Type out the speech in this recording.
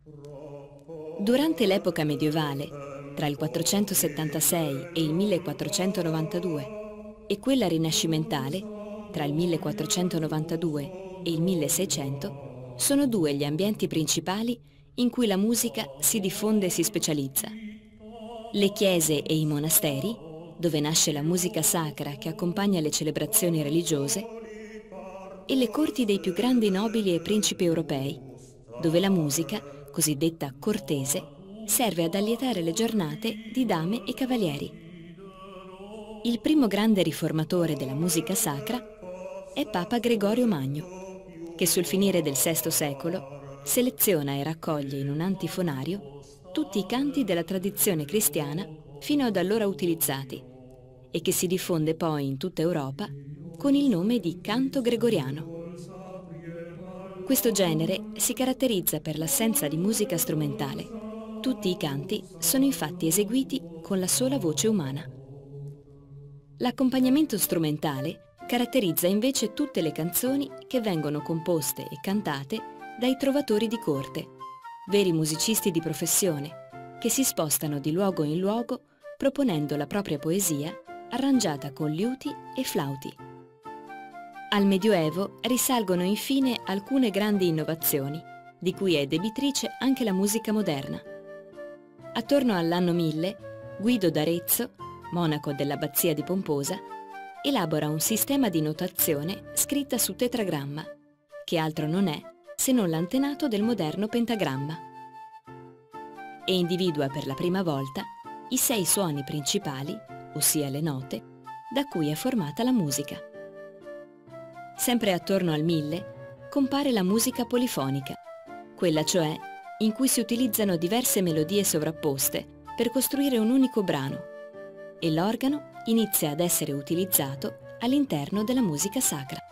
Durante l'epoca medievale, tra il 476 e il 1492, e quella rinascimentale, tra il 1492 e il 1600, sono due gli ambienti principali in cui la musica si diffonde e si specializza. Le chiese e i monasteri, dove nasce la musica sacra che accompagna le celebrazioni religiose, e le corti dei più grandi nobili e principi europei, dove la musica, cosiddetta cortese, serve ad allietare le giornate di dame e cavalieri. Il primo grande riformatore della musica sacra è Papa Gregorio Magno, che sul finire del VI secolo seleziona e raccoglie in un antifonario tutti i canti della tradizione cristiana fino ad allora utilizzati e che si diffonde poi in tutta Europa con il nome di canto gregoriano. Questo genere si caratterizza per l'assenza di musica strumentale. Tutti i canti sono infatti eseguiti con la sola voce umana. L'accompagnamento strumentale caratterizza invece tutte le canzoni che vengono composte e cantate dai trovatori di corte, veri musicisti di professione, che si spostano di luogo in luogo proponendo la propria poesia arrangiata con liuti e flauti. Al Medioevo risalgono infine alcune grandi innovazioni, di cui è debitrice anche la musica moderna. Attorno all'anno 1000, Guido d'Arezzo, monaco dell'abbazia di Pomposa, elabora un sistema di notazione scritta su tetragramma, che altro non è se non l'antenato del moderno pentagramma, e individua per la prima volta i 6 suoni principali, ossia le note, da cui è formata la musica. Sempre attorno al 1000 compare la musica polifonica, quella cioè in cui si utilizzano diverse melodie sovrapposte per costruire un unico brano, e l'organo inizia ad essere utilizzato all'interno della musica sacra.